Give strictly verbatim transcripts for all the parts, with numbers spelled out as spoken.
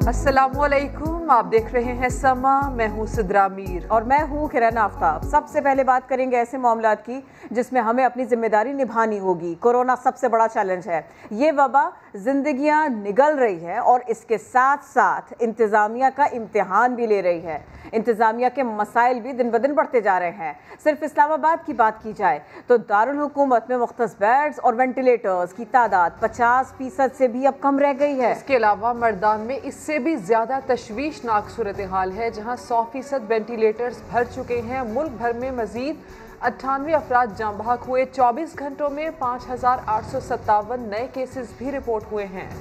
अस्सलामुअलैकुम, आप देख रहे हैं समा। मैं हूँ सिद्रा मीर और मैं हूँ किरण आफ्ताब। सबसे पहले बात करेंगे ऐसे मामलात की जिसमें हमें अपनी जिम्मेदारी निभानी होगी। कोरोना सबसे बड़ा चैलेंज है। ये वबा जिंदगियां निगल रही है और इसके साथ साथ इंतज़ामिया का इम्तिहान भी ले रही है। इंतज़ामिया के मसाइल भी दिन ब दिन बढ़ते जा रहे हैं। सिर्फ इस्लामाबाद की बात की जाए तो दारुल हुकूमत में मुख्तस बेड्स और वेंटिलेटर्स की तादाद पचास फीसद से भी अब कम रह गई है। इसके अलावा मर्दान में इससे भी ज्यादा तशवीशनाक सूरत हाल है, जहाँ सौ फीसद वेंटिलेटर्स भर चुके हैं। मुल्क भर में मजीद अट्ठानवे अफराद जाँ बहक हुए। चौबीस घंटों में पाँच हजार आठ सौ सत्तावन नए केसेस भी रिपोर्ट हुए हैं।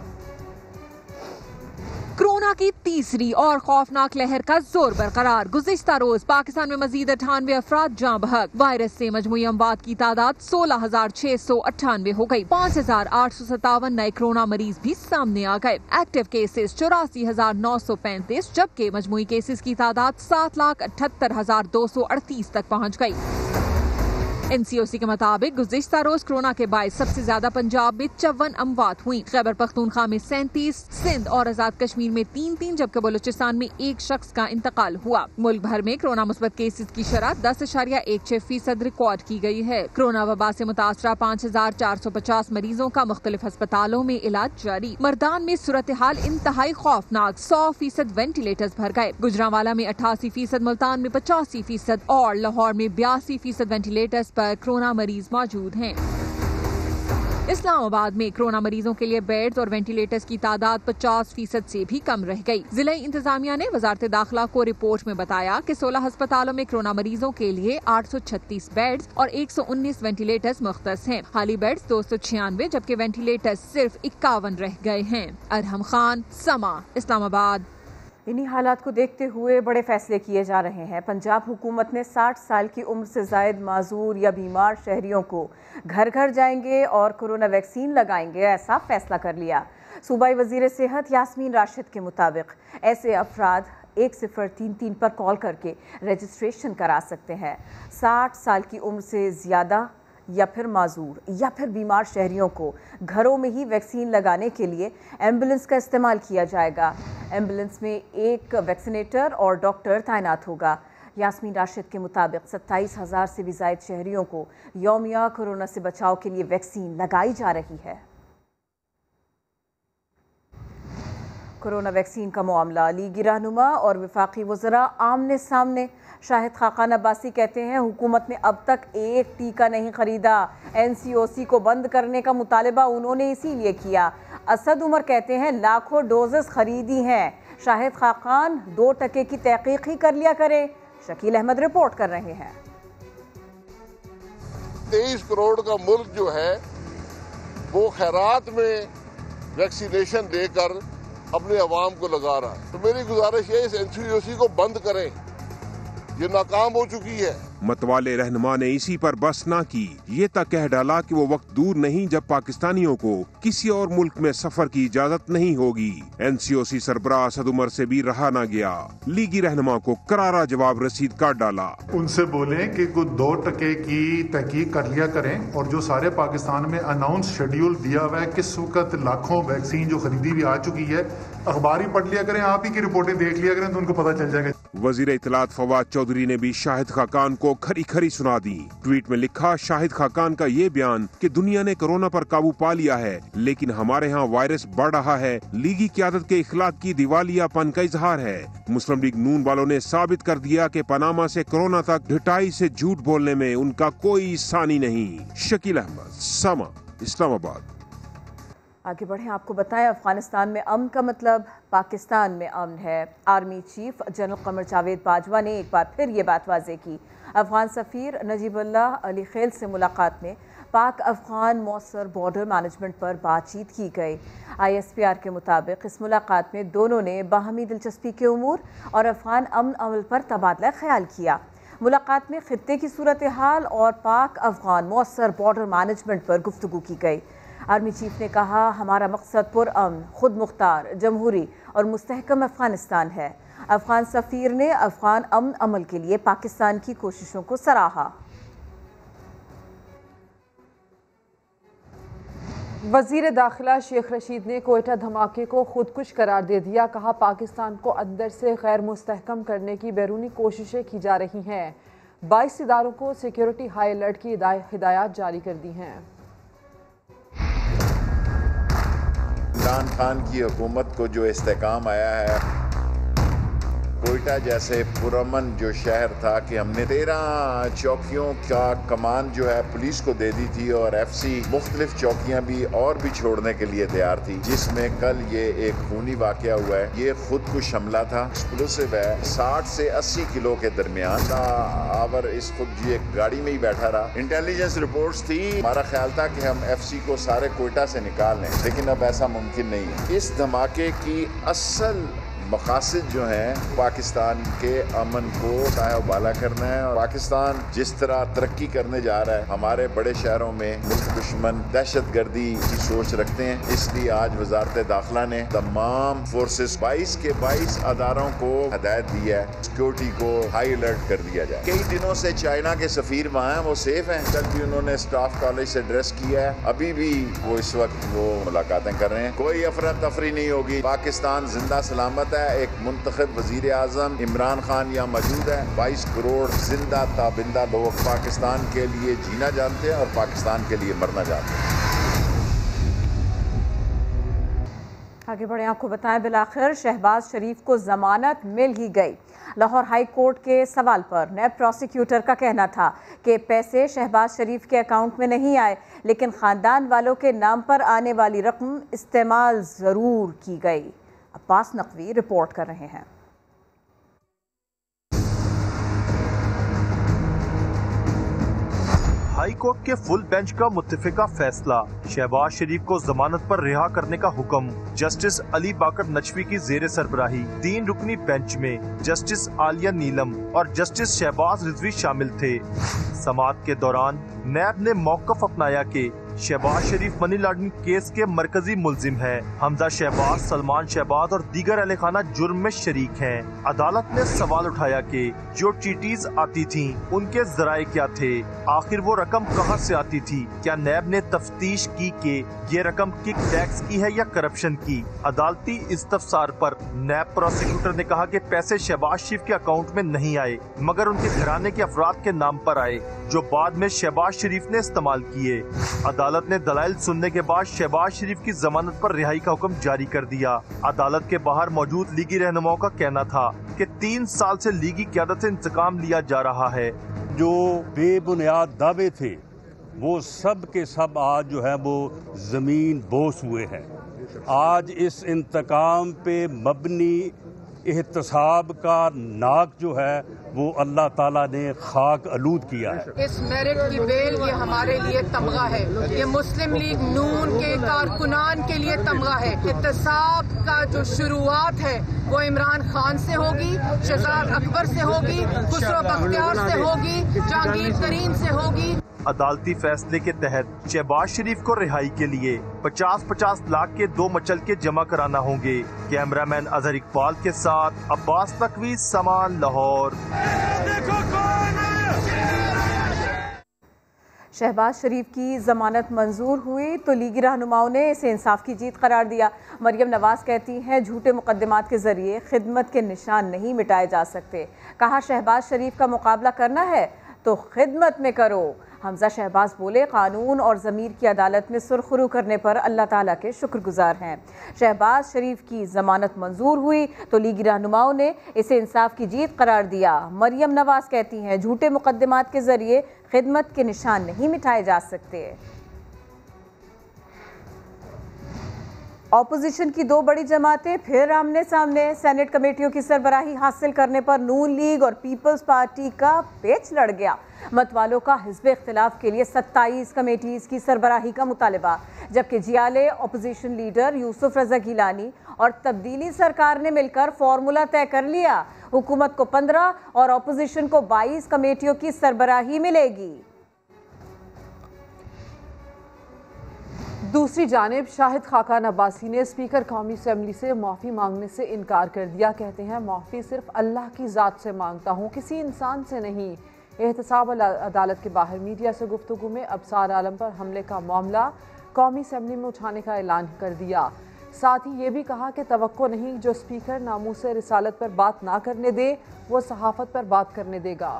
कोरोना की तीसरी और खौफनाक लहर का जोर बरकरार। गुज़िश्ता रोज पाकिस्तान में मजीद अठानवे अफराद जाँ बहक। वायरस से मजमूई अमवात की तादाद सोलह हजार छह सौ अट्ठानवे हो गई। पाँच हजार आठ सौ सत्तावन नए कोरोना मरीज भी सामने आ गए। एक्टिव केसेस चौरासी हजार नौ सौ पैंतीस, जबकि मजमूई केसेस की तादाद सात लाख अठहत्तर हजार दो सौ अड़तीस तक पहुँच गई। एन सी ओ सी के मुताबिक गुज़िश्ता रोज कोरोना के बायस सबसे ज्यादा पंजाब में चौवन अमवात हुई। खैबर पख्तूनख्वा में सैंतीस, सिंध और आजाद कश्मीर में तीन तीन, जबकि बलूचिस्तान में एक शख्स का इंतकाल हुआ। मुल्क भर में कोरोना मुस्बत केसेस की शरह दस इशारिया एक छह फीसद रिकॉर्ड की गई है। कोरोना वबा से मुतासरा पाँच हजार चार सौ पचास मरीजों का मुख्तलिफ अस्पतालों में इलाज जारी। मर्दान में सूरत हाल इंतहाई खौफनाक, सौ फीसद वेंटिलेटर्स भर गए। गुजरांवाला में अट्ठासी फीसद, मुल्तान में पचासी फीसद और लाहौर में बयासी फीसद वेंटिलेटर्स पर कोरोना मरीज मौजूद हैं। इस्लामाबाद में कोरोना मरीजों के लिए बेड्स और वेंटिलेटर्स की तादाद पचास फीसद से भी कम रह गई। जिला इंतजामिया ने वजारत दाखिला को रिपोर्ट में बताया कि सोलह अस्पतालों में कोरोना मरीजों के लिए आठ सौ छत्तीस बेड्स और एक सौ उन्नीस वेंटिलेटर्स मुख्तस हैं। खाली बेड्स दो सौ छियानवे, जबकि वेंटिलेटर्स सिर्फ इक्यावन रह गए हैं। अरहम खान, समा, इस्लामाबाद। इन्हीं हालात को देखते हुए बड़े फैसले किए जा रहे हैं। पंजाब हुकूमत ने साठ साल की उम्र से जायद माजूर या बीमार शहरियों को घर घर जाएंगे और कोरोना वैक्सीन लगाएंगे, ऐसा फैसला कर लिया। सूबाई वजीर सेहत यास्मीन राशिद के मुताबिक ऐसे अफराद एक सिफर तीन तीन पर कॉल करके रजिस्ट्रेशन करा सकते हैं। साठ साल की उम्र से ज़्यादा या फिर माजूर या फिर बीमार शहरियों को घरों में ही वैक्सीन लगाने के लिए एम्बुलेंस का इस्तेमाल किया जाएगा। एम्बुलेंस में एक वैक्सीनेटर और डॉक्टर तैनात होगा। यास्मीन राशिद के मुताबिक सत्ताईस हजार से भी ज़ायद शहरियों को यौमिया कोरोना से बचाव के लिए वैक्सीन लगाई जा रही है। कोरोना वैक्सीन का मामला, लीगी रहनुमा और वफाकी वज़रा आमने सामने। शाहिद खाकान अब्बासी कहते हैं हुकूमत ने अब तक एक टीका नहीं खरीदा। एन सी ओ सी को बंद करने का मुतालबा उन्होंने इसीलिए किया। असद उमर कहते हैं लाखों डोजेस खरीदी हैं। शाहिद खाकान दो टके की तहकीक ही कर लिया करे। शकील अहमद रिपोर्ट कर रहे हैं। तेईस करोड़ का मुल्क जो है वो खैरात में वैक्सीनेशन देकर अपने अवाम को लगा रहा है। तो मेरी गुजारिश है इस एन सी ओ सी को बंद करें, ये नाकाम हो चुकी है। मतवाले रहनुमा ने इसी पर बस ना की। ये तक कह डाला कि वो वक्त दूर नहीं जब पाकिस्तानियों को किसी और मुल्क में सफर की इजाजत नहीं होगी। एन सी ओ सी सरबराह असद उमर से भी रहा ना गया। लीगी रहनुमा को करारा जवाब रसीद काट डाला। उनसे बोले कि कुछ दो टके की तहकीक कर लिया करें और जो सारे पाकिस्तान में अनाउंस शेड्यूल दिया हुआ है किस वक्त लाखों वैक्सीन जो खरीदी भी आ चुकी है, अखबार ही पढ़ लिया करें, आप ही की रिपोर्टें देख लिया करें तो उनको पता चल जाएगा। वजीर इत्तलात फवाद चौधरी ने भी शाहिद खाकान को खरी खरी सुना दी। ट्वीट में लिखा, शाहिद खाकान का ये बयान कि दुनिया ने कोरोना पर काबू पा लिया है लेकिन हमारे यहाँ वायरस बढ़ रहा है, लीगी क़यादत के इखलाक की दिवालियापन का इजहार है। मुस्लिम लीग नून वालों ने साबित कर दिया कि पनामा से कोरोना तक ढिठाई से झूठ बोलने में उनका कोई सानी नहीं। शकील अहमद, समा, इस्लामाबाद। आगे बढ़ें, आपको बताएं अफगानिस्तान में अमन का मतलब पाकिस्तान में अमन है। Army chief general Qamar Javed Bajwa ने एक बार फिर ये बात वाज़ेह की। अफगान सफ़ीर नजीबुल्लाह अली खेल से मुलाकात में पाक अफगान मौसर बॉर्डर मैनेजमेंट पर बातचीत की गई। आई एस पी आर के मुताबिक इस मुलाकात में दोनों ने बाहमी दिलचस्पी के उमूर और अफगान अमन अमल पर तबादला ख्याल किया। मुलाकात में खित्ते की सूरत हाल और पाक अफगान मौसर बॉर्डर मैनेजमेंट पर गुफ्तगू की गई। आर्मी चीफ ने कहा, हमारा मकसद पुरअमन, खुद मुख्तार, जमहूरी और मुस्तहकम अफगानिस्तान है। अफगान सफ़ीर ने अफगान अमन अमल के लिए पाकिस्तान की कोशिशों को सराहा। वजीर दाखिला शेख रशीद ने कोयटा धमाके को खुदकुश करार दे दिया। कहा पाकिस्तान को अंदर से गैर मुस्तहकम करने की बैरूनी कोशिशें की जा रही हैं। बाईस इदारों को सिक्योरिटी हाई अलर्ट की हिदायत जारी कर दी हैं। इमरान खान की हुकूमत को जो इस्तेकाम आया है, कोयटा जैसे पुरअमन जो शहर था कि हमने तेरह चौकियों का कमान जो है पुलिस को दे दी थी और एफ सी मुख्तलिफ चौकियां भी और भी छोड़ने के लिए तैयार थी, जिसमें कल ये एक खूनी वाकया हुआ है। ये खुदकुश हमला था, एक्सप्लोसिव है, साठ से अस्सी किलो के दरमियान आवर इस खुद ये गाड़ी में ही बैठा रहा। इंटेलिजेंस रिपोर्ट्स थी, हमारा ख्याल था कि हम एफ सी को सारे कोयटा से निकाल लें, लेकिन अब ऐसा मुमकिन नहीं है। इस धमाके की असल मकासद जो हैं पाकिस्तान के अमन को तायाबाला करना है, और पाकिस्तान जिस तरह तरक्की करने जा रहा है, हमारे बड़े शहरों में मुल्क दुश्मन दहशत गर्दी की सोच रखते हैं। इसलिए आज वजारत दाखिला ने तमाम फोर्सेस बाईस के बाईस अदारों को हदायत दी है, सिक्योरिटी को हाई अलर्ट कर दिया जाए। कई दिनों से चाइना के सफीर वहाँ हैं, वो सेफ हैं। कल भी उन्होंने स्टाफ कॉलेज से एड्रेस किया है, अभी भी वो इस वक्त वो मुलाकातें कर रहे हैं। कोई अफरा तफरी नहीं होगी, पाकिस्तान जिंदा सलामत है। एक मुंतखब वजीर आजम इमरान खान यहाँ मौजूद है। बाईस करोड़ जिंदा ताबिंदा लोग पाकिस्तान के लिए जीना जानते हैं और पाकिस्तान के लिए मरना जानते हैं। आगे बढ़े, आपको बताएं बिलाखिर शहबाज शरीफ को जमानत मिल ही गई। लाहौर हाई कोर्ट के सवाल पर नैब प्रोसिक्यूटर का कहना था कि पैसे शहबाज शरीफ के अकाउंट में नहीं आए, लेकिन खानदान वालों के नाम पर आने वाली रकम इस्तेमाल जरूर की गई। अब्बास नकवी रिपोर्ट कर रहे हैं। हाई कोर्ट के फुल बेंच का मुत्तफिका फैसला, शहबाज शरीफ को जमानत पर रिहा करने का हुक्म। जस्टिस अली बाकर नचवी की जेर सरबराही तीन रुकनी बेंच में जस्टिस आलिया नीलम और जस्टिस शहबाज रिजवी शामिल थे। समाअत के दौरान नैब ने मौकफ अपनाया कि Shahbaz Sharif money laundering case के मरकजी मुलजिम है। हमजा शहबाज, सलमान शहबाज और दीगर अहलखाना जुर्म में शरीक हैं। अदालत ने सवाल उठाया कि जो चीटीज आती थीं, उनके जराए क्या थे, आखिर वो रकम कहां से आती थी, क्या नैब ने तफ्तीश की कि ये रकम किक टैक्स की है या करप्शन की। अदालती इस्तफसार पर नैब प्रोसिक्यूटर ने कहा कि पैसे शहबाज शरीफ के अकाउंट में नहीं आए, मगर उनके घराने के अफराद के नाम पर आए, जो बाद में शहबाज शरीफ ने इस्तेमाल किए। अदालत ने दलाइल सुनने के बाद शहबाज शरीफ की जमानत पर रिहाई का हुक्म जारी कर दिया। अदालत के बाहर मौजूद लीगी रहनुमाओं का कहना था कि तीन साल से लीगी क़यादत से इंतकाम लिया जा रहा है। जो बेबुनियाद दावे थे वो सब के सब आज जो है वो जमीन बोस हुए हैं। आज इस इंतकाम पे मबनी एहतसाब का नाक जो है वो अल्लाह ताला ने खाक आलूद किया है। इस मेरिट की बेल ये हमारे लिए तमगा है, ये मुस्लिम लीग नून के कारकुनान के लिए तमगा है। एहतसाब का जो शुरुआत है वो इमरान खान से होगी, शहजाद अकबर से होगी, खुसरो बख्तियार से होगी, जहांगीर तरीन से होगी। अदालती फैसले के तहत शहबाज शरीफ को रिहाई के लिए पचास पचास लाख के दो मचलके जमा कराना होंगे। कैमरामैन अजहर इकबाल के साथ अब्बास नकवी, समान, लाहौर। शहबाज शरीफ की जमानत मंजूर हुई तो लीगी रहनुमाओं ने इसे इंसाफ की जीत करार दिया। मरियम नवाज कहती हैं झूठे मुकदमात के जरिए खिदमत के निशान नहीं मिटाए जा सकते। कहा शहबाज शरीफ का मुकाबला करना है तो खिदमत में करो। हमजा शहबाज बोले कानून और ज़मीर की अदालत में सुरखरू करने पर अल्लाह ताला के शुक्रगुजार हैं। शहबाज शरीफ की ज़मानत मंजूर हुई तो लीगी रहनुमाओं ने इसे इंसाफ की जीत करार दिया। मरियम नवाज कहती हैं झूठे मुकदमात के ज़रिए खिदमत के निशान नहीं मिटाए जा सकते। ऑपोजिशन की दो बड़ी जमातें फिर आमने सामने। सेनेट कमेटियों की सरबराही हासिल करने पर नून लीग और पीपल्स पार्टी का पेच लड़ गया। मतवालों का हिज़्ब इख्तिलाफ के लिए सत्ताईस कमेटीज़ की सरबराही का मुतालबा, जबकि जियाले ऑपोजिशन लीडर यूसुफ रजा गिलानी और तब्दीली सरकार ने मिलकर फॉर्मूला तय कर लिया। हुकूमत को पंद्रह और ऑपोजिशन को बाईस कमेटियों की सरबराही मिलेगी। दूसरी जानिब शाहिद खाकान अब्बासी ने स्पीकर कौमी असम्बली से माफ़ी मांगने से इनकार कर दिया। कहते हैं माफ़ी सिर्फ अल्लाह की ज़ात से मांगता हूँ, किसी इंसान से नहीं। एहतसाब अदालत के बाहर मीडिया से गुफ्तगू में अबसार आलम पर हमले का मामला कौमी असेंबली में उठाने का ऐलान कर दिया। साथ ही ये भी कहा कि तवक्को नहीं जो स्पीकर नामूस रिसालत पर बात ना करने दे वो सहाफत पर बात करने देगा।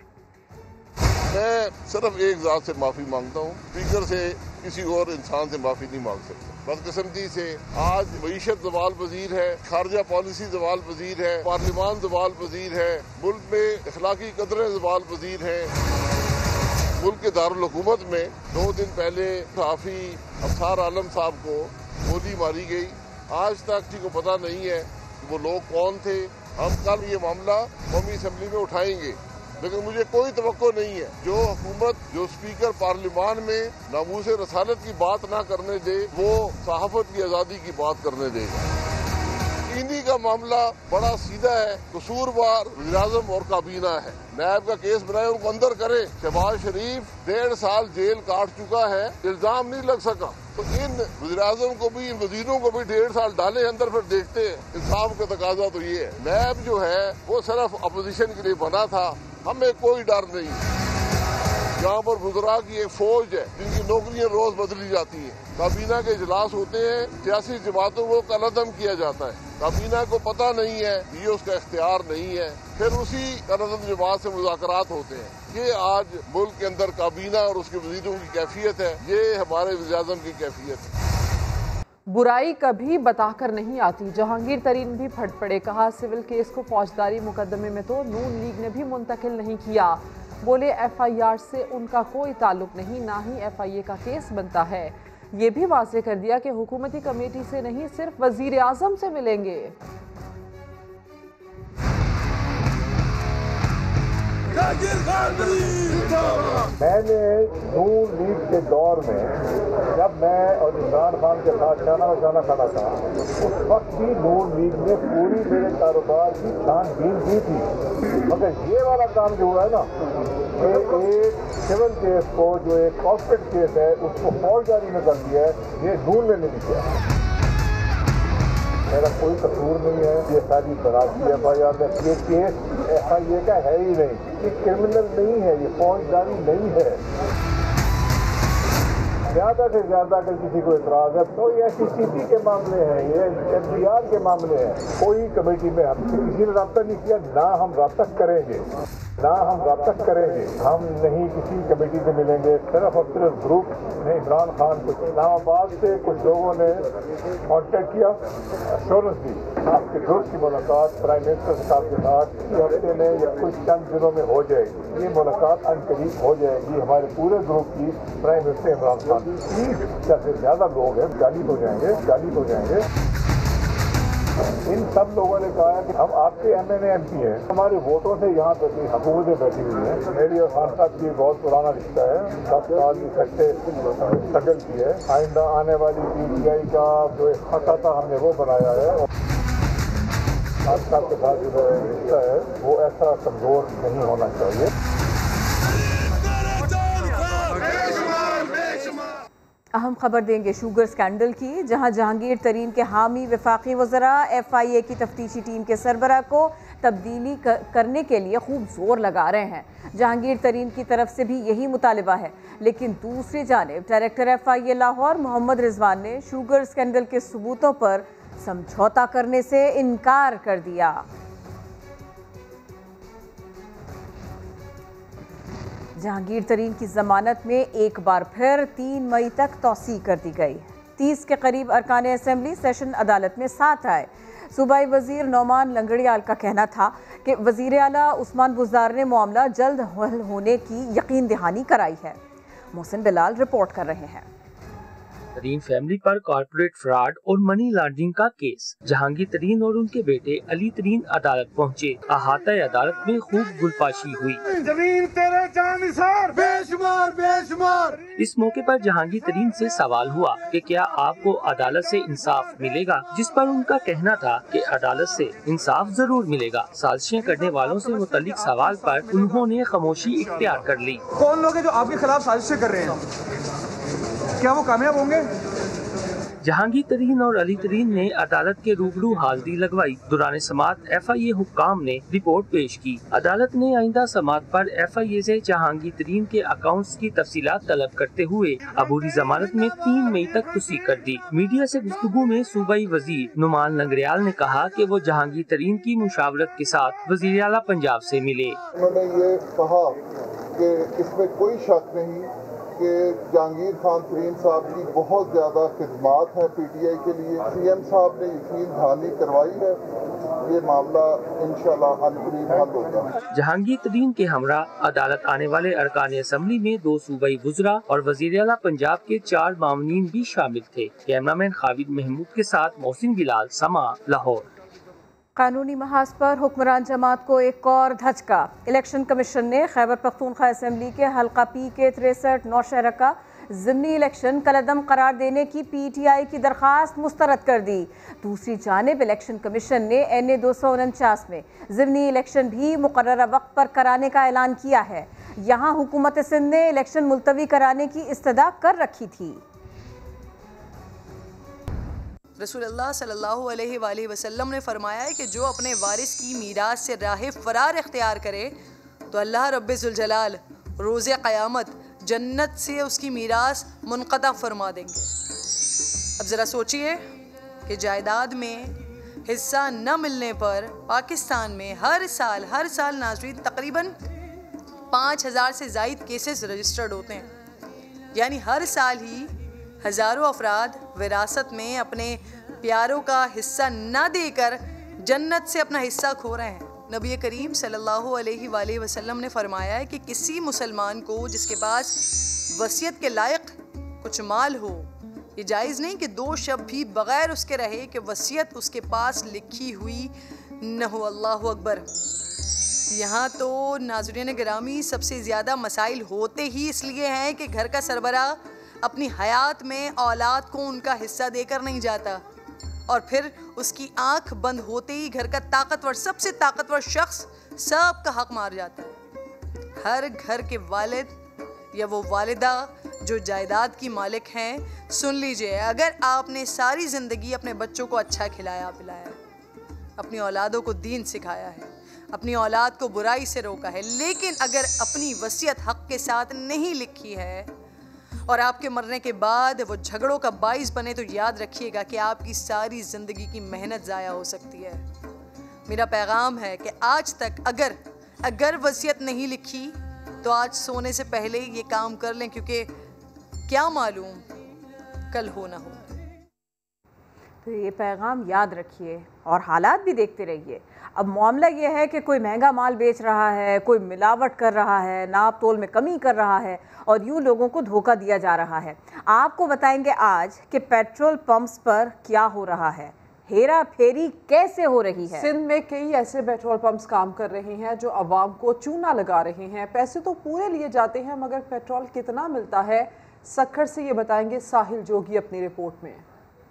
मैं सिर्फ एक जात से माफ़ी मांगता हूँ, स्पीकर से किसी और इंसान से माफ़ी नहीं मांग सकता। बदकिस्मती से आज मईशत जवाल वजीर है, खारजा पॉलिसी जवाल वजीर है, पार्लिमान जवाल वजीर है, मुल्क में अखलाकी कदरें जवाल वजीर है। मुल्क के दारुल हुकूमत में दो दिन पहले सहाफ़ी अफसार आलम साहब को गोली मारी गई। आज तक किसी को पता नहीं है कि वो लोग कौन थे। हम कल ये मामला कौमी असेंबली में उठाएंगे, लेकिन मुझे कोई तवक्को नहीं है जो हुकूमत जो स्पीकर पार्लिमान में नामूस रसालत की बात ना करने दे वो सहाफत की आज़ादी की बात करने देगा। इन्हीं का मामला बड़ा सीधा है, कसूरवार वज़ीर-ए-आज़म और काबीना है। नायब का केस बनाए उनको अंदर करे। शहबाज शरीफ डेढ़ साल जेल काट चुका है, इल्जाम नहीं लग सका, तो इन वज़ीर-ए-आज़म को भी इन वजीरों को भी डेढ़ साल डाले अंदर, फिर देखते हैं। इंसाफ का तकाजा तो ये है। नायब जो है वो सिर्फ अपोजिशन के लिए बना था, हमें कोई डर नहीं। यहाँ पर वज़रा की एक फौज है जिनकी नौकरियां रोज बदली जाती हैं। काबीना के इजलास होते हैं, सियासी जमातों को कलअदम किया जाता है। काबीना को पता नहीं है, ये उसका इख्तियार नहीं है, फिर उसी कलअदम जमात से मुज़ाकरात होते हैं। ये आज मुल्क के अंदर काबीना और उसके वज़ीरों की कैफियत है, ये हमारे वज़ीर-ए-आज़म की कैफियत है। बुराई कभी बताकर नहीं आती, जहांगीर तरीन भी फट पड़े। कहा सिविल केस को फौजदारी मुकदमे में तो नून लीग ने भी मुंतकिल नहीं किया। बोले एफ आई आर से उनका कोई ताल्लुक नहीं, ना ही एफ आई ए का केस बनता है। ये भी वाज़ेह कर दिया कि हुकूमती कमेटी से नहीं सिर्फ वजीर आज़म से मिलेंगे। मैंने नून लीग के दौर में जब मैं और इमरान खान के साथ जाना बजाना खड़ा था, उस वक्त भी नून लीग ने पूरी मेरे कारोबार की छानबीन की थी। मगर ये वाला काम जो हुआ है ना, कि एक सिविल केस को जो एक कॉर्पोरेट केस है उसको फौजदारी में कर दिया है, ये नून ने नहीं किया। मेरा कोई कसूर नहीं है, ये सारी बराती एफ आई आर है। ये केस एफ आई ए का है ही नहीं, ये क्रिमिनल नहीं है, ये फौजदारी नहीं है। ज्यादा से ज्यादा अगर किसी को इतराज है तो ये सी सी टी के मामले हैं, ये एफ बी आर के मामले हैं। कोई कमेटी में हमसे किसी ने रब्ता नहीं किया, ना हम रब्ता करेंगे, ना हम रब्ता करेंगे। हम नहीं किसी कमेटी से मिलेंगे, सिर्फ और सिर्फ ग्रुप ने इमरान खान को इस्लामाबाद से कुछ लोगों ने कॉन्टेक्ट किया, एश्योरेंस दी आपके ग्रुप की मुलाकात प्राइम मिनिस्टर साहब के साथ इसी हफ्ते में या कुछ चंद दिनों में हो जाएगी। ये मुलाकात अनकरीब हो जाएगी हमारे पूरे ग्रुप की प्राइम मिनिस्टर इमरान खान। तीस से ज्यादा लोग हैं, चालीस हो जाएंगे, चालीस हो जाएंगे। इन सब लोगों ने कहा कि हम आपके M N A M P हैं, हमारे वोटों से यहाँ तक की हुकूमतें बैठी हुई हैं। मेरी और खान साहब की बहुत पुराना रिश्ता है, दस साल इकट्ठे स्ट्रगल की है। आइंदा आने वाली पी टी आई का जो एक खाता था हमने वो बनाया है। खान साहब के साथ जो रिश्ता है वो ऐसा कमजोर नहीं होना चाहिए। अहम खबर देंगे शुगर स्कैंडल की, जहां जहांगीर तरीन के हामी वफाकी वज़रा एफ आई ए की तफ्तीशी टीम के सरबराह को तब्दीली करने के लिए खूब जोर लगा रहे हैं। जहांगीर तरीन की तरफ से भी यही मुतालिबा है, लेकिन दूसरी जानिब director F I A Lahore Mohammad Rizwan ने शुगर स्कैंडल के सबूतों पर समझौता करने से इनकार कर दिया। जहांगीर तरीन की जमानत में एक बार फिर तीन मई तक तौसी कर दी गई। तीस के करीब अरकान असेंबली सेशन अदालत में साथ आए। सूबाई वजीर नौमान लंगड़ियाल का कहना था कि वजीर आला उस्मान बुज़दार ने मामला जल्द हल होने की यकीन दहानी कराई है। मोहसिन बिलाल रिपोर्ट कर रहे हैं। तरीन फैमिली पर कॉर्पोरेट फ्रॉड और मनी लॉन्ड्रिंग का केस। जहांगीर तरीन और उनके बेटे अली तरीन अदालत पहुंचे। अहाता अदालत में खूब गुलफाशी हुई। जमीन तेरे जानिसार बेशुमार बेशुमार। इस मौके पर जहांगीर तरीन से सवाल हुआ कि क्या आपको अदालत से इंसाफ मिलेगा, जिस पर उनका कहना था कि अदालत से इंसाफ जरूर मिलेगा। साजिशें करने वालों से मुतल्लिक सवाल पर उन्होंने खामोशी इख्तियार कर ली। कौन लोग हैं जो आपके खिलाफ साजिशें कर रहे हैं, क्या वो कामयाब होंगे? जहांगीर तरीन और अली तरीन ने अदालत के रूबरू हाजिरी लगवाई। दौरान समाअत एफ आई ए हुक्काम ने रिपोर्ट पेश की। अदालत ने आइंदा समाअत पर एफ आई ए से जहांगीर तरीन के अकाउंट्स की तफसीलात तलब करते हुए अबूरी जमानत में तीन मई तक तोसी कर दी। मीडिया से गुफ्तगू में सूबाई वजीर नुमान लंगरियाल ने कहा कि वो जहांगीर तरीन की मुशावरत के साथ वजीर आला पंजाब से मिले। उन्होंने ये कहा कि इसमें कोई शक नहीं कि जहांगीर खान तरीन साहब की बहुत ज़्यादा खिदमात हैं पीटीआई के लिए। सीएम साहब ने यकीन दहानी करवाई है, ये मामला इंशाल्लाह अनकरीब हल होगा। जहांगीर तरीन के हमरा अदालत आने वाले अरकान असम्बली में दो सूबाई वज़रा और वज़ीर आला पंजाब के चार मामलीन भी शामिल थे। कैमरामैन खालिद महमूद के साथ मोहसिन बिलाल, समा, लाहौर। कानूनी महाज पर हुक्मरान जमात को एक और धचका। इलेक्शन कमीशन ने खैबर पख्तूनख्वा असम्बली के हल्का पी के तिरसठ नौशहरा का ज़िमनी इलेक्शन कलअदम करार देने की पी टी आई की दरख्वास्त मुस्तरद कर दी। दूसरी जानिब इलेक्शन कमीशन ने एन ए दो सौ उनचास में ज़िमनी इलेक्शन भी मुकर्ररा वक्त पर कराने का ऐलान किया है। यहाँ हुकूमत सिंध ने इलेक्शन मुलतवी कराने की इस्तदा कर रखी थी। रसूलुल्लाह सल्लल्लाहु अलैहि वसल्लम ने फरमाया है कि जो अपने वारिस की मीरास से राह फरार इख्तियार करे तो अल्लाह रब्बुल जलाल रोज़े क़यामत जन्नत से उसकी मीरास मुनक़ता फरमा देंगे। अब ज़रा सोचिए कि जायदाद में हिस्सा न मिलने पर पाकिस्तान में हर साल हर साल नाज़रीन तकरीबन पाँच हज़ार से ज़ायद केसेस रजिस्टर्ड होते हैं। यानी हर साल ही हज़ारों अफराद विरासत में अपने प्यारों का हिस्सा ना देकर जन्नत से अपना हिस्सा खो रहे हैं। नबी करीम सल्लल्लाहु अलैहि वसल्लम ने फरमाया है कि किसी मुसलमान को जिसके पास वसीयत के लायक कुछ माल हो, ये जायज़ नहीं कि दो शब भी बग़ैर उसके रहे कि वसीयत उसके पास लिखी हुई न हो। अल्लाह अकबर। यहाँ तो नाज़रीन गिरामी सबसे ज़्यादा मसाइल होते ही इसलिए हैं कि घर का सरबराह अपनी हयात में औलाद को उनका हिस्सा देकर नहीं जाता और फिर उसकी आंख बंद होते ही घर का ताकतवर सबसे ताकतवर शख्स सबका हक मार जाता है। हर घर के वालिद या वो वालिदा जो जायदाद की मालिक हैं, सुन लीजिए, अगर आपने सारी ज़िंदगी अपने बच्चों को अच्छा खिलाया पिलाया, अपनी औलादों को दीन सिखाया है, अपनी औलाद को बुराई से रोका है, लेकिन अगर अपनी वसीयत हक के साथ नहीं लिखी है और आपके मरने के बाद वो झगड़ों का बाइस बने, तो याद रखिएगा कि आपकी सारी ज़िंदगी की मेहनत ज़ाया हो सकती है। मेरा पैगाम है कि आज तक अगर अगर वसीयत नहीं लिखी तो आज सोने से पहले ये काम कर लें, क्योंकि क्या मालूम कल हो ना हो। तो ये पैगाम याद रखिए और हालात भी देखते रहिए। अब मामला ये है कि कोई महंगा माल बेच रहा है, कोई मिलावट कर रहा है, नाप तोल में कमी कर रहा है और यूँ लोगों को धोखा दिया जा रहा है। आपको बताएंगे आज कि पेट्रोल पंप्स पर क्या हो रहा है, हेरा फेरी कैसे हो रही है। सिंध में कई ऐसे पेट्रोल पंप्स काम कर रहे हैं जो अवाम को चूना लगा रहे हैं। पैसे तो पूरे लिए जाते हैं मगर पेट्रोल कितना मिलता है, सक्खर से ये बताएंगे साहिल जोगी अपनी रिपोर्ट में।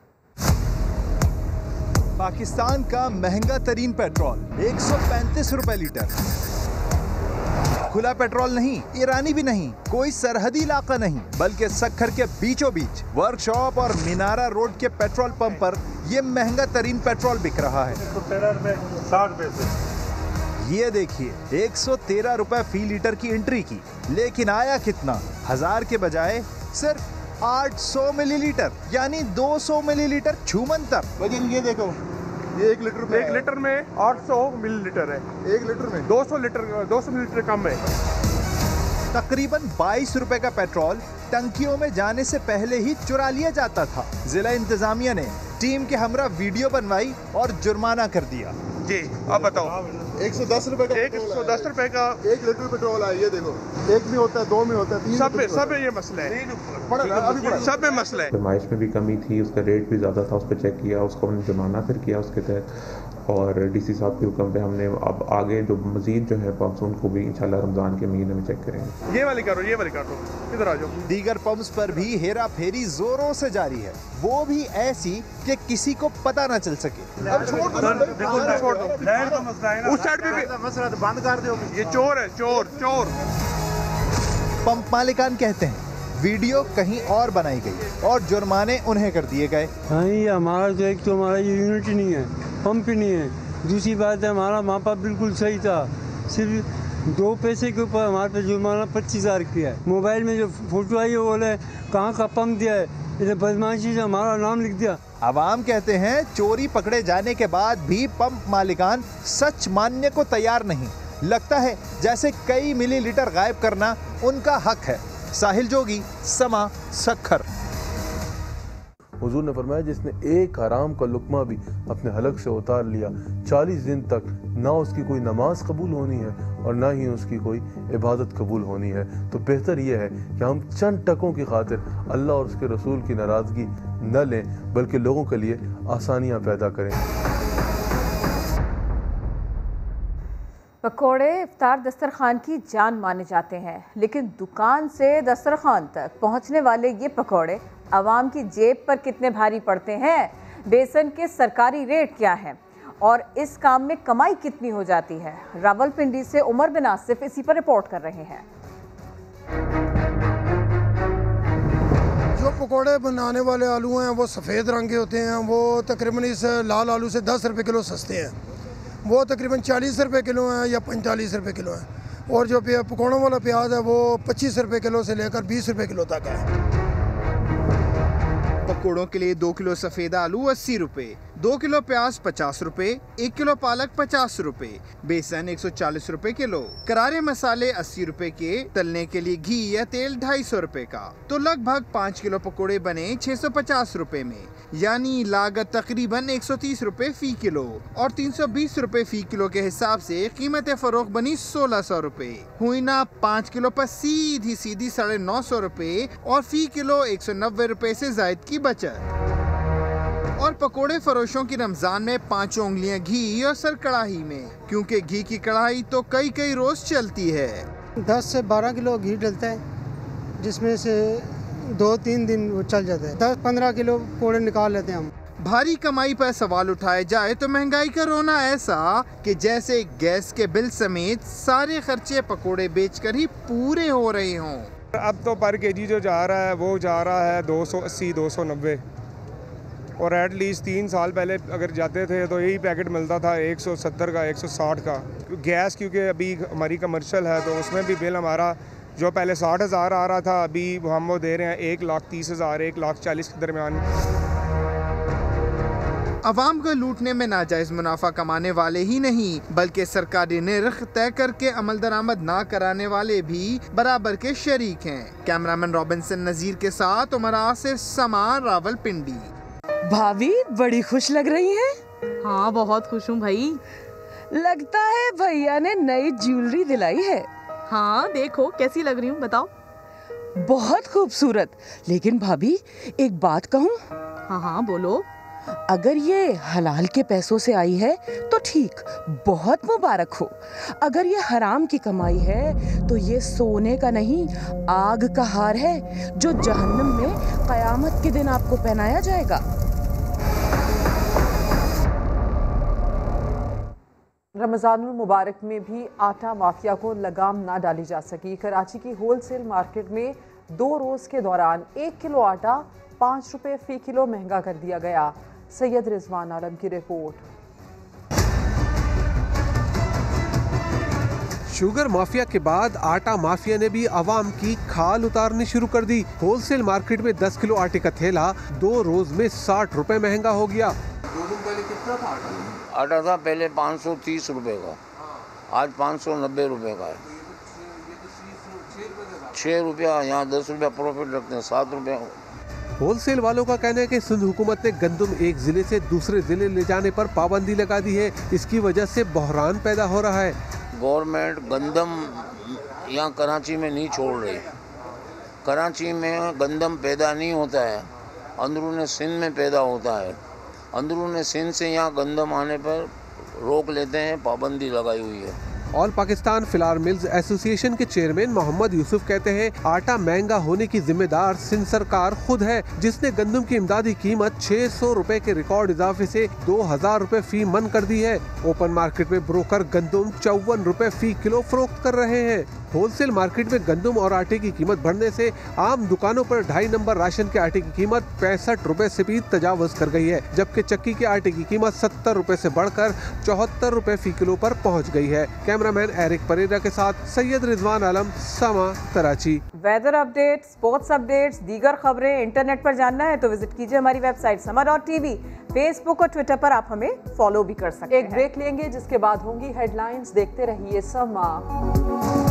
पाकिस्तान का महंगा तरीन पेट्रोल एक सौ पैंतीस रुपए लीटर। खुला पेट्रोल नहीं, ईरानी भी नहीं, कोई सरहदी इलाका नहीं, बल्कि सक्खर के बीचों बीच वर्कशॉप और मीनारा रोड के पेट्रोल पंप पर ये महंगा तरीन पेट्रोल बिक रहा है। साठ पैसे। ये देखिए एक सौ तेरह रुपए फी लीटर की एंट्री की, लेकिन आया कितना? हजार के बजाय सिर्फ आठ सौ मिलीलीटर, यानी दो सौ मिलीलीटर छूमंतर। वजन ये देखो, ये एक लीटर में एक लीटर में आठ सौ मिलीलीटर है, एक लीटर में दो सौ लीटर दो सौ मिलीलीटर कम है। तकरीबन बाईस रुपए का पेट्रोल टंकियों में जाने से पहले ही चुरा लिया जाता था। जिला इंतजामिया ने टीम के हमरा वीडियो बनवाई और जुर्माना कर दिया। जी अब बताओ, एक सौ दस रुपए का एक सौ दस रुपए का एक लीटर पेट्रोल है। ये देखो, एक में होता है, दो में होता है, तीन सब में सब में ये मसला है, सब में मसला है। फरमाइश में भी कमी थी, उसका रेट भी ज़्यादा था, उस पर चेक किया, उसको हमने जुर्माना फिर किया उसके तहत, और डीसी साहब के हुक्म पे हमने अब आगे जो मजीद जो है पंप्स उनको भी इंशाल्लाह रमज़ान के महीने में चेक करेंगे। ये वाली करो, ये वाली करो, इधर आ जाओ। दीगर पंप्स पर भी हेरा फेरी जोरों से जारी है, वो भी ऐसी कि किसी को पता न चल सके। अब छोड़ दो, छोड़ दो, उस साइड पे भी मसला बंद कर दो। ये चोर है, चोर चोर। पंप मालिकान कहते हैं वीडियो कहीं और बनाई गई और जुर्माने उन्हें कर दिए गए। हाँ, ये हमारा तो एक तो हमारा ये यूनिट नहीं है, पंप नहीं है। दूसरी बात है हमारा मापा बिल्कुल सही था, सिर्फ दो पैसे के ऊपर हमारे पे जुर्माना पच्चीस हजार किया है। मोबाइल में जो फोटो आई है वो बोले कहाँ का पंप दिया है, इन्हें बदमाशी से हमारा नाम लिख दिया। आवाम कहते हैं चोरी पकड़े जाने के बाद भी पंप मालिकान सच मानने को तैयार नहीं। लगता है जैसे कई मिलीलीटर गायब करना उनका हक है। साहिल जोगी, समा, सखर। हुजूर ने फरमाया जिसने एक हराम का लुकमा भी अपने हलक से उतार लिया, चालीस दिन तक ना उसकी कोई नमाज कबूल होनी है और ना ही उसकी कोई इबादत कबूल होनी है। तो बेहतर यह है कि हम चंद टकों की खातिर अल्लाह और उसके रसूल की नाराज़गी न लें, बल्कि लोगों के लिए आसानियाँ पैदा करें। पकौड़े इफ्तार दस्तरखान की जान माने जाते हैं, लेकिन दुकान से दस्तरखान तक पहुंचने वाले ये पकौड़े आवाम की जेब पर कितने भारी पड़ते हैं? बेसन के सरकारी रेट क्या है और इस काम में कमाई कितनी हो जाती है? रावलपिंडी से उमर बिन आसिफ इसी पर रिपोर्ट कर रहे हैं। जो पकौड़े बनाने वाले आलू हैं वो सफ़ेद रंग के होते हैं, वो तकरीबन इस लाल आलू से दस रुपये किलो सस्ते हैं। वो तकरीबन चालीस रुपये किलो हैं या पैंतालीस रुपये किलो हैं। और जो पकौड़ों वाला प्याज है वो पच्चीस रुपये किलो से लेकर बीस रुपये किलो तक है। पकौड़ों के लिए दो किलो सफ़ेद आलू अस्सी रुपये, दो किलो प्याज पचास रुपए, एक किलो पालक पचास रुपए, बेसन एक सौ चालीस रुपए किलो, करारे मसाले अस्सी रुपए के, तलने के लिए घी या तेल ढाई सौ रुपए का। तो लगभग पाँच किलो पकोड़े बने छह सौ पचास रुपए में, यानी लागत तकरीबन एक सौ तीस रुपए फी किलो और तीन सौ बीस रुपए फी किलो के हिसाब से कीमत फरोख्त बनी सोलह सौ रुपए। हुई ना पाँच किलो पर सीधी सीधी साढ़े नौ सौ रुपए और फी किलो एक सौ नब्बे रुपए से जायद की बचत। और पकोड़े फरोशों की रमजान में पांचों उंगलियां घी और सर कढ़ाई में, क्योंकि घी की कढ़ाई तो कई कई रोज चलती है। दस से बारह किलो घी डलता है, जिसमें से दो तीन दिन वो चल जाता है। दस पंद्रह किलो पकोड़े निकाल लेते हैं हम। भारी कमाई पर सवाल उठाए जाए तो महंगाई का रोना ऐसा कि जैसे गैस के बिल समेत सारे खर्चे पकोड़े बेचकर ही पूरे हो रहे हों। अब तो पर केजी जो जा रहा है वो जा रहा है दो सौ अस्सी दो सौ नब्बे, और एटलीस्ट तीन साल पहले अगर जाते थे तो यही पैकेट मिलता था एक सौ सत्तर का, एक सौ साठ का। गैस क्योंकि अभी हमारी कमर्शियल है तो उसमें भी बिल हमारा जो पहले साठ हज़ार आ रहा था अभी हम वो दे रहे हैं एक लाख तीस हज़ार एक लाख चालीस के दरमियान। अवाम को लूटने में नाजायज मुनाफा कमाने वाले ही नहीं बल्कि सरकारी निर्ख तय करके अमल दरामद ना कराने वाले भी बराबर के शरीक हैं। कैमरामैन रॉबिन्सन नजीर के साथ उमर आसिफ, समा, रावलपिंडी। भाभी बड़ी खुश लग रही हैं। हाँ बहुत खुश हूँ भाई। लगता है भैया ने नई ज्वेलरी दिलाई है। हाँ देखो कैसी लग रही हूँ बताओ। बहुत खूबसूरत। लेकिन भाभी एक बात कहूँ? हाँ हाँ बोलो। अगर ये हलाल के पैसों से आई है तो ठीक, बहुत मुबारक हो। अगर ये हराम की कमाई है तो ये सोने का नहीं आग का हार है जो जहन्नम में कयामत के दिन आपको पहनाया जाएगा। रमज़ानुल मुबारक में भी आटा माफिया को लगाम ना डाली जा सकी। कराची की होलसेल मार्केट में दो रोज़ के दौरान एक किलो आटा पाँच रुपये फी किलो महंगा कर दिया गया। सैयद रिजवान आलम की रिपोर्ट। शुगर माफिया के बाद आटा माफिया ने भी आवाम की खाल उतारनी शुरू कर दी। होलसेल मार्केट में दस किलो आटे का थैला दो रोज में साठ रुपए महंगा हो गया। दो दिन पहले कितना था आटा? आटा था पहले पाँच सौ तीस रुपए का, आज पाँच सौ नब्बे रुपए का है। छः रुपया यहाँ दस रुपया प्रॉफिट रखते हैं, सात रुपया। होलसेल वालों का कहना है कि सिंध हुकूमत ने गंदम एक जिले से दूसरे जिले ले जाने पर पाबंदी लगा दी है। इसकी वजह से बहरान पैदा हो रहा है। गवर्नमेंट गंदम यहाँ कराची में नहीं छोड़ रही। कराची में गंदम पैदा नहीं होता है, अंदरून सिंध में पैदा होता है। अंदरून सिंध से यहाँ गंदम आने पर रोक लेते हैं, पाबंदी लगाई हुई है। All Pakistan flour mills association के चेयरमैन मोहम्मद यूसुफ कहते हैं आटा महंगा होने की जिम्मेदार सिंध सरकार खुद है, जिसने गंदम की इमदादी कीमत छह सौ रुपए के रिकॉर्ड इजाफे से दो हजार रुपए फी मन कर दी है। ओपन मार्केट में ब्रोकर गंदम चौवन रुपए फी किलो फरोख्त कर रहे हैं। होलसेल मार्केट में गंदम और आटे की कीमत बढ़ने से आम दुकानों पर ढाई नंबर राशन के आटे की कीमत पैंसठ रुपए से भी तजावज कर गई है, जबकि चक्की के आटे की कीमत सत्तर रुपए से बढ़कर चौहत्तर रुपए फी किलो पर पहुंच गई है। कैमरामैन एरिक परेरा के साथ Syed Rizwan Alam, Samaa, Karachi. Weather update, sports updates, दीगर खबरें इंटरनेट पर जानना है तो विजिट कीजिए हमारी website Samaa dot TV. Facebook और ट्विटर पर आप हमें फॉलो भी कर सकते हैं। एक ब्रेक लेंगे जिसके बाद होंगी हेडलाइंस। देखते रहिए समा।